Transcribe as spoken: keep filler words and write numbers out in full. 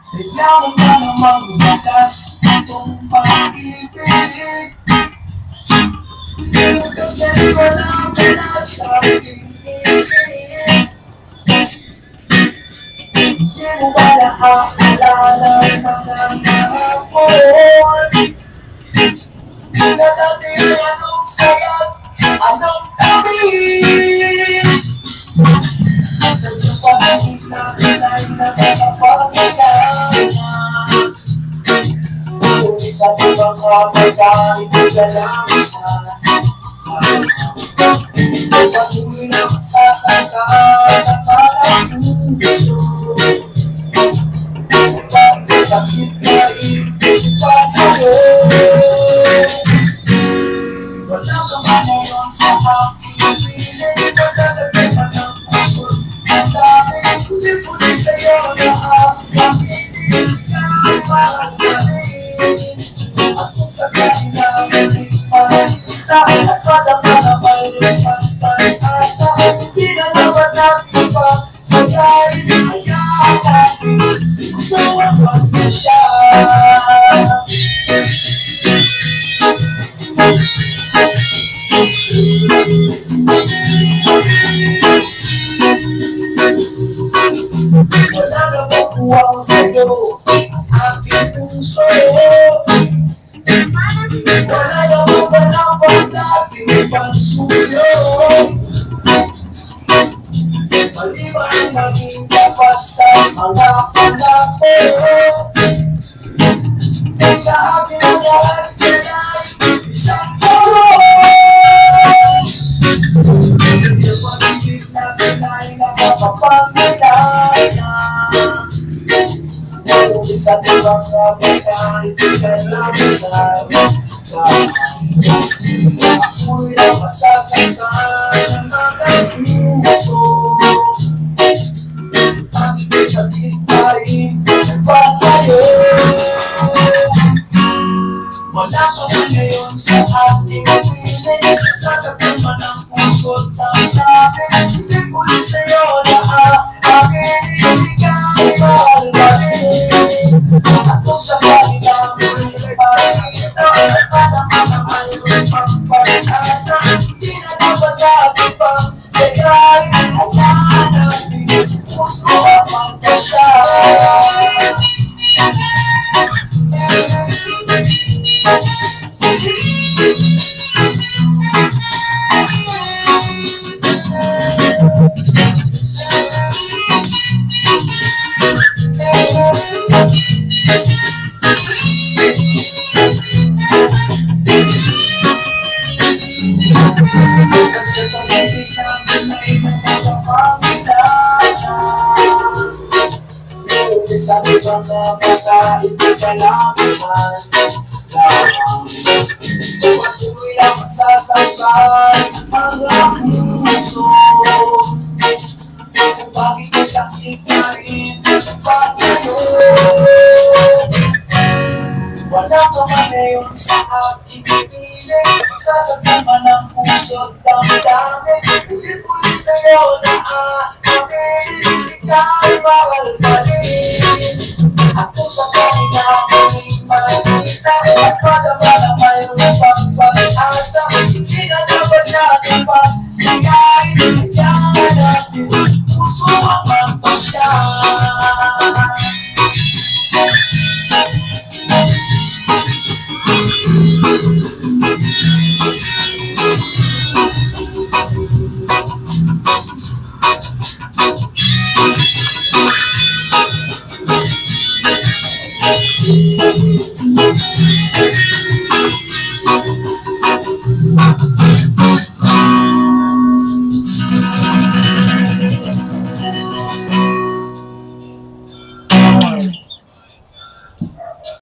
Bigla mo na namang bumakas itong pag-ibig. Kasi wala ka na sa aking isip. Di mo ba naaalala mga kahapon? Na dati anong sayat, anong tamis. Sa iyong pag-ibig natin ay nakakapangilala. Ngunit sa ibang kapag-ibig ka lang isa. Patuloy na masasangka na parang puso. Kahit sakit na ibig pa tayo. Wala ka man ngayon sa aking piling. Masasakit pa ng puso. Ang dami puli-puli sa'yo na ang ibig ay mahal ka rin. At kung sakali na muli makita at madama na mayroon pang pag-asa, hindi na dapat natin pa mayayin, hayaan natin gusto ang pag-asya. Wala na makuha ko sa'yo ang aking puso. Wala na maganap ang dating pagsuyo. Maliban maging dapat sa mga pangako. Sa akin ang lahat ganyan, isang laro. Sa iyong pag-ibig natin ay nakakapangilala. Ngunit sa ibang kapag-ibig lang sa ako'y lang masasangkay ng mga puso. Ang sakit ay nagpatayo. Wala ka man ngayon sa ating piling. Nasasaktan man ang puso't damdamin. Hindi muli sa'yo na ang aking ibigay mahal pa rin. At kung sakali na muli pagkita at madama na mayroon pang pag-asa, hindi na dapat natin pang kayain. Hayaan natin gusto ang magpasya. Sa ibang kapag-ibig ka lang isa lamang. Patuloy lang masasangkay ang mga puso. Kung bakit may sakit na rin pa tayo. Wala ka man ngayon sa aking piling. Masasaktan man ang puso't damdamin. Ulit-ulit sa'yo na aking ika'y mahal pa rin. At kung sakali na muling makita at madama na mayroon pang pag-asa, hindi na dapat natin pa kayain. Hayaan natin puso ang magpasya. Thank you.